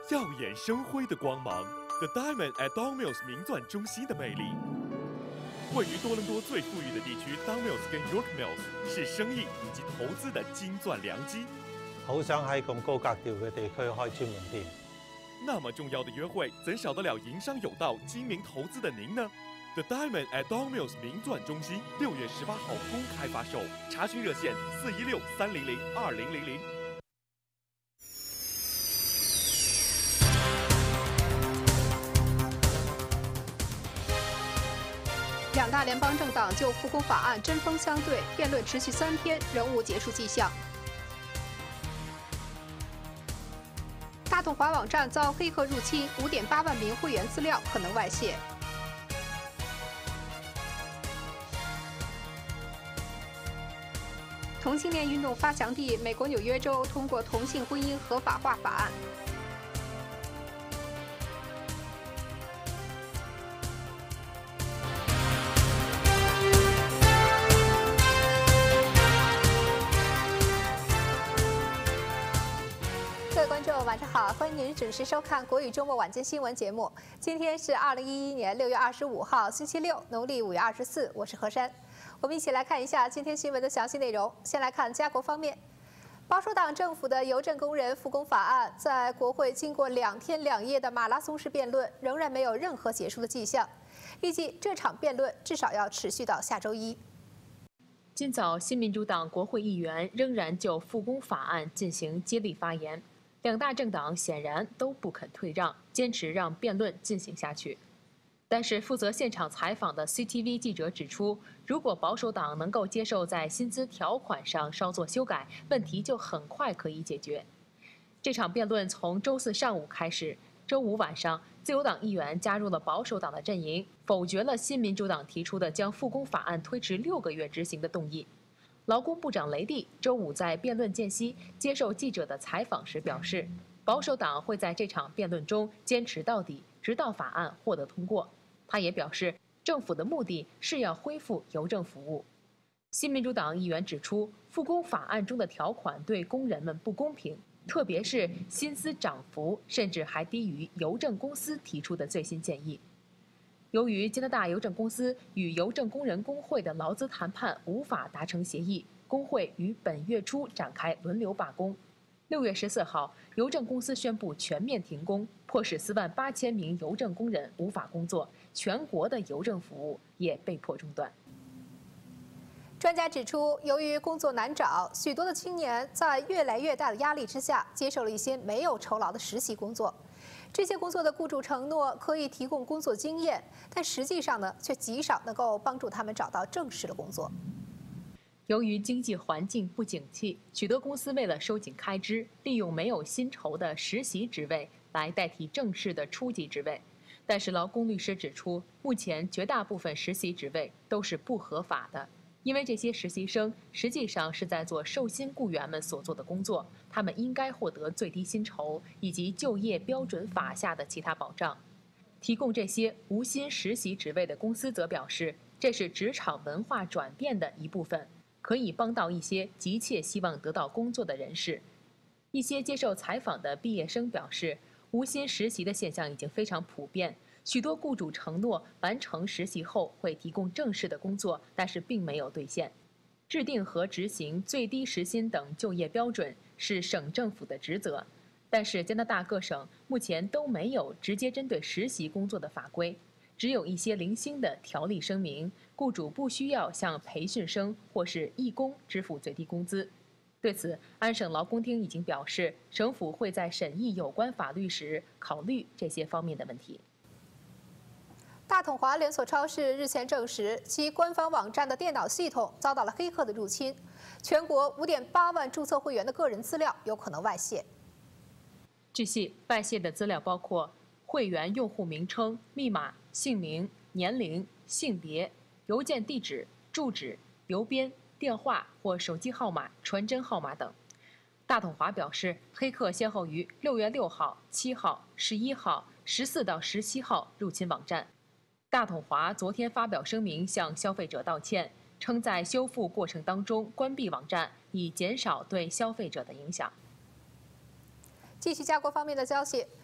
耀眼生辉的光芒 ，The Diamond at Don Mills 名钻中心的魅力。位于多伦多最富裕的地區 ，Don Mills 跟 York Mills 是生意以及投資的金鑽良機。 好想喺咁高格調嘅地區開專門店。 那麼重要的約會，怎少得了營商有道、精明投資的您呢 ？The Diamond at Don Mills 名鑽中心6月18號公開發售，查詢熱線416-300-2000。 两大联邦政党就复工法案针锋相对，辩论持续3天，仍无结束迹象。大统华网站遭黑客入侵，5.8万名会员资料可能外泄。同性恋运动发祥地美国纽约州通过同性婚姻合法化法案。各位观众，晚上好，欢迎您准时收看国语周末晚间新闻节目。今天是2011年6月25号，星期六，农历5月24，我是何珊。我们一起来看一下今天新闻的详细内容。先来看家国方面，保守党政府的邮政工人复工法案在国会经过2天2夜的马拉松式辩论，仍然没有任何结束的迹象。预计这场辩论至少要持续到下周一。 今早，新民主党国会议员仍然就复工法案进行接力发言。两大政党显然都不肯退让，坚持让辩论进行下去。但是，负责现场采访的 CTV 记者指出，如果保守党能够接受在薪资条款上稍作修改，问题就很快可以解决。这场辩论从周四上午开始，周五晚上，自由党议员加入了保守党的阵营，否决了新民主党提出的将复工法案推迟6个月执行的动议。劳工部长雷蒂周五在辩论间隙接受记者的采访时表示，保守党会在这场辩论中坚持到底，直到法案获得通过。他也表示，政府的目的是要恢复邮政服务。新民主党议员指出，复工法案中的条款对工人们不公平，特别是薪资涨幅甚至还低于邮政公司提出的最新建议。由于加拿大邮政公司与邮政工人工会的劳资谈判无法达成协议，工会于本月初展开轮流罢工。6月14号，邮政公司宣布全面停工，迫使48000名邮政工人无法工作，全国的邮政服务也被迫中断。 专家指出，由于工作难找，许多的青年在越来越大的压力之下，接受了一些没有酬劳的实习工作。这些工作的雇主承诺可以提供工作经验，但实际上呢，却极少能够帮助他们找到正式的工作。 由于经济环境不景气，许多公司为了收紧开支，利用没有薪酬的实习职位来代替正式的初级职位。但是劳工律师指出，目前绝大部分实习职位都是不合法的，因为这些实习生实际上是在做受薪雇员们所做的工作，他们应该获得最低薪酬以及就业标准法下的其他保障。提供这些无薪实习职位的公司则表示，这是职场文化转变的一部分，可以帮到一些急切希望得到工作的人士。一些接受采访的毕业生表示，无薪实习的现象已经非常普遍，许多雇主承诺完成实习后会提供正式的工作，但是并没有兑现。制定和执行最低时薪等就业标准是省政府的职责，但是加拿大各省目前都没有直接针对实习工作的法规，只有一些零星的条例声明，雇主不需要向培训生或是义工支付最低工资。对此，安省劳工厅已经表示，省府会在审议有关法律时考虑这些方面的问题。 大统华连锁超市日前证实，其官方网站的电脑系统遭到了黑客的入侵，全国5.8万注册会员的个人资料有可能外泄。 据悉，外泄的资料包括会员用户名称、密码、姓名、年龄、性别、邮件地址、住址、邮编、电话或手机号码、传真号码等。大统华表示，黑客先后于6月6号、7号、11号、14到17号入侵网站。大统华昨天发表声明向消费者道歉，称在修复过程当中关闭网站，以减少对消费者的影响。 继续家国方面的消息，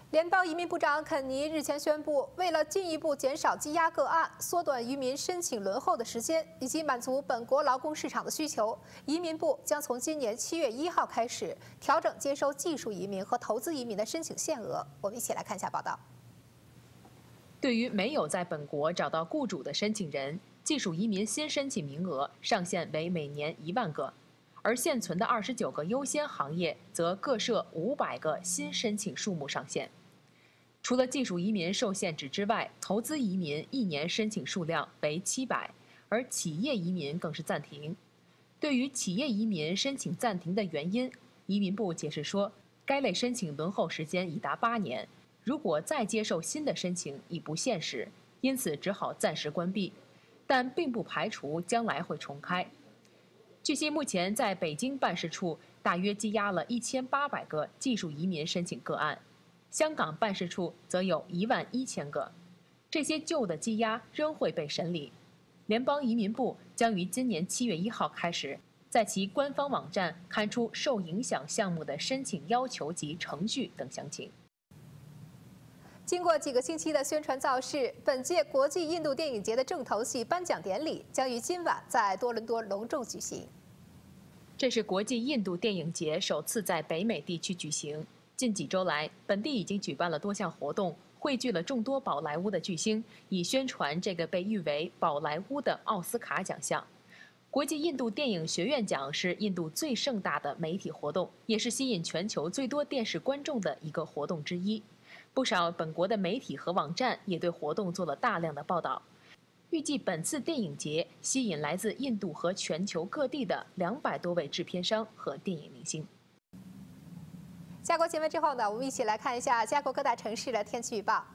联邦移民部长肯尼日前宣布，为了进一步减少积压个案、缩短渔民申请轮候的时间，以及满足本国劳工市场的需求，移民部将从今年7月1号开始调整接收技术移民和投资移民的申请限额。我们一起来看一下报道。 对于没有在本国找到雇主的申请人，技术移民新申请名额上限为每年1万个，而现存的29个优先行业则各设500个新申请数目上限。除了技术移民受限制之外，投资移民1年申请数量为700，而企业移民更是暂停。对于企业移民申请暂停的原因，移民部解释说，该类申请轮候时间已达8年，如果再接受新的申请已不现实，因此只好暂时关闭，但并不排除将来会重开。据悉，目前在北京办事处大约积压了1800个技术移民申请个案。香港办事处则有11000个，这些旧的积压仍会被审理。联邦移民部将于今年7月1号开始，在其官方网站刊出受影响项目的申请要求及程序等详情。 经过几个星期的宣传造势，本届国际印度电影节的重头戏颁奖典礼将于今晚在多伦多隆重举行。 这是国际印度电影节首次在北美地区举行。近几周来，本地已经举办了多项活动，汇聚了众多宝莱坞的巨星，以宣传这个被誉为宝莱坞的奥斯卡奖项。国际印度电影学院奖是印度最盛大的媒体活动，也是吸引全球最多电视观众的一个活动之一。不少本国的媒体和网站也对活动做了大量的报道。预计本次电影节吸引来自印度和全球各地的200多位制片商和电影明星。 加国新闻之后呢，我们一起来看一下加国各大城市的天气预报。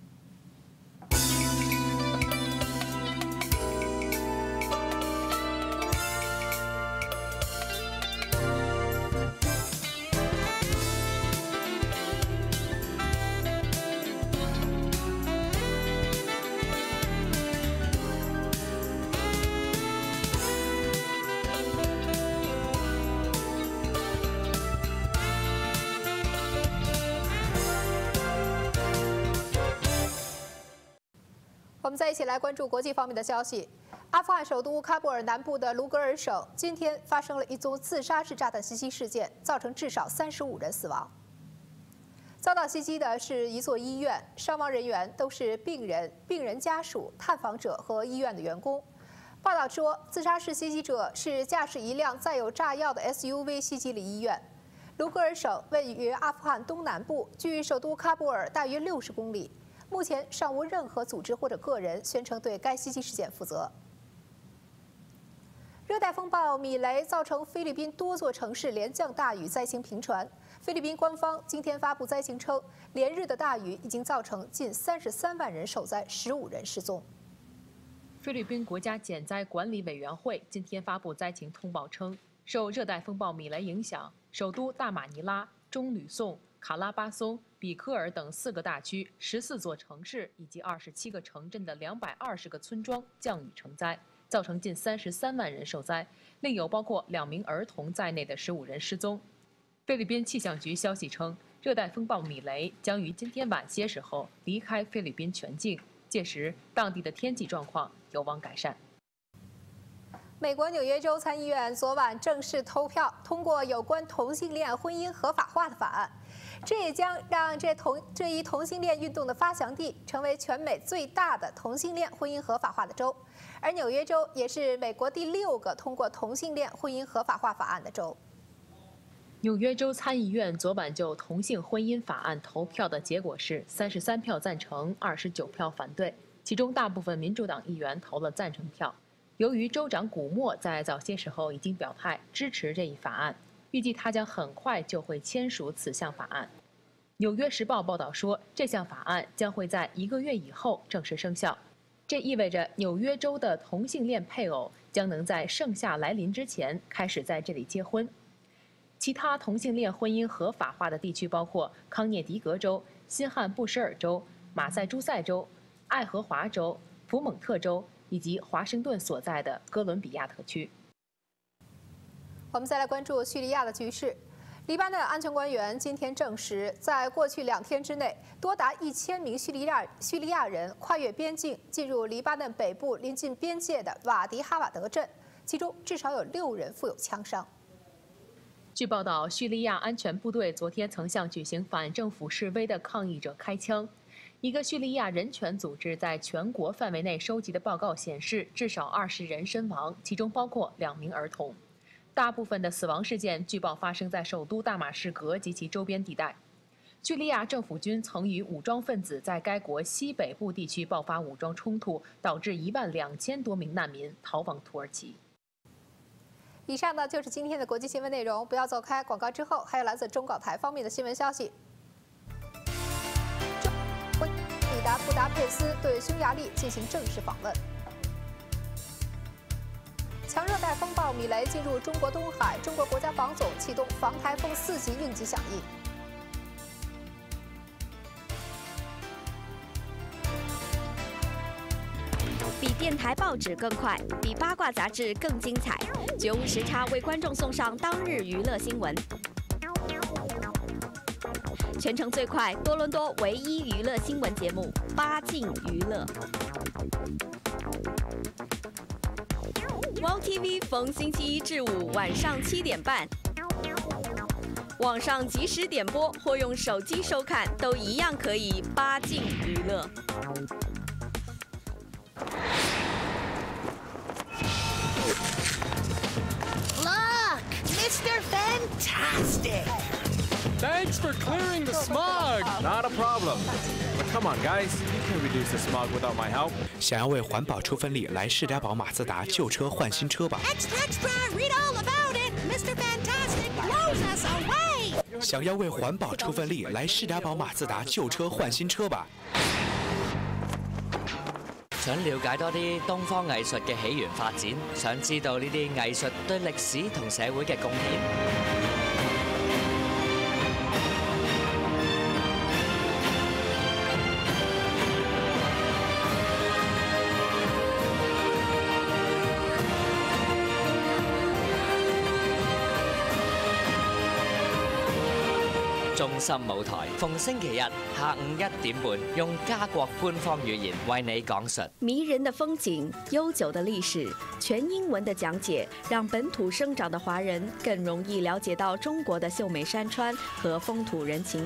我们再一起来关注国际方面的消息。阿富汗首都喀布尔南部的卢格尔省今天发生了一宗自杀式炸弹袭击事件，造成至少35人死亡。遭到袭击的是一座医院，伤亡人员都是病人、病人家属、探访者和医院的员工。报道说，自杀式袭击者是驾驶一辆载有炸药的 SUV 袭击了医院。卢格尔省位于阿富汗东南部，距首都喀布尔大约60公里。目前尚无任何组织或者个人宣称对该袭击事件负责。热带风暴米雷造成菲律宾多座城市连降大雨，灾情频传。菲律宾官方今天发布灾情称，连日的大雨已经造成近33万人受灾，15人失踪。 菲律宾国家减灾管理委员会今天发布灾情通报称，受热带风暴米雷影响，首都大马尼拉、中吕宋、卡拉巴松、比科尔等4个大区、14座城市以及27个城镇的220个村庄降雨成灾，造成近33万人受灾，另有包括2名儿童在内的15人失踪。菲律宾气象局消息称，热带风暴米雷将于今天晚些时候离开菲律宾全境，届时当地的天气状况有望改善。 美国纽约州参议院昨晚正式投票通过有关同性恋婚姻合法化的法案，这也将让这一同性恋运动的发祥地成为全美最大的同性恋婚姻合法化的州，而纽约州也是美国第6个通过同性恋婚姻合法化法案的州。 纽约州参议院昨晚就同性婚姻法案投票的结果是33票赞成，29票反对，其中大部分民主党议员投了赞成票。由于州长古默在早些时候已经表态支持这一法案，预计他将很快就会签署此项法案。《纽约时报》报道说，这项法案将会在1个月以后正式生效，这意味着纽约州的同性恋配偶将能在盛夏来临之前开始在这里结婚。其他同性恋婚姻合法化的地区包括康涅狄格州、新罕布什尔州、马赛诸塞州、爱荷华州、福蒙特州以及华盛顿所在的哥伦比亚特区。 我们再来关注叙利亚的局势。 黎巴嫩安全官员今天证实，在过去2天之内，多达1000名叙利亚人跨越边境进入黎巴嫩北部临近边界的瓦迪哈瓦德镇，其中至少有6人负有枪伤。 据报道，叙利亚安全部队昨天曾向举行反政府示威的抗议者开枪。一个叙利亚人权组织在全国范围内收集的报告显示，至少20人身亡，其中包括2名儿童。大部分的死亡事件据报发生在首都大马士革及其周边地带。叙利亚政府军曾与武装分子在该国西北部地区爆发武装冲突，导致12000多名难民逃往土耳其。 以上呢就是今天的国际新闻内容，不要走开。广告之后还有来自中港台方面的新闻消息。抵达布达佩斯，对匈牙利进行正式访问。强热带风暴米雷进入中国东海，中国国家防总启动防台风4级应急响应。 比电台报纸更快，比八卦杂志更精彩。95时差为观众送上当日娱乐新闻。全程最快，多伦多唯一娱乐新闻节目8禁娱乐。Wow TV 逢星期1至5晚上7点半，网上即时点播或用手机收看，都一样可以8禁娱乐。 Look, Mr. Fantastic! Thanks for clearing the smog! Not a problem. But come on, guys. You can reduce the smog without my help. 想要为环保出分力，来士达堡马自达旧车换新车吧！ Extra, extra! Read all about it! Mr. Fantastic blows us away! 想要为环保出分力，來士達堡馬自達舊車換新車吧！ 想了解多啲東方藝術嘅起源發展，想知道呢啲藝術對歷史同社會嘅貢獻。中心舞台，逢星期日下午1點半，用加國官方語言為你講述迷人的風景、悠久的歷史、全英文的講解，讓本土生長的華人更容易了解到中國的秀美山川和風土人情。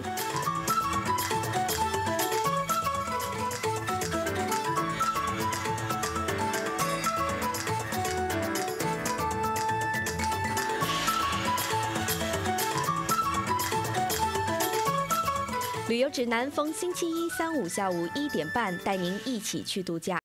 旅游指南逢星期1、3、5下午1点半，帶您一起去度假。